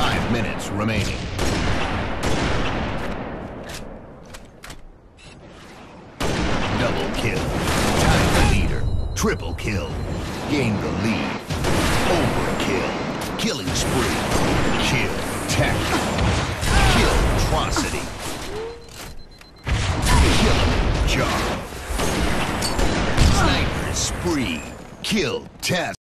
5 minutes remaining. Double kill. Tied the leader. Triple kill. Gained the lead. Overkill. Killing spree. Kill. Tech. Kill. Atrocity. Killing job. Sniper spree. Kill. Test.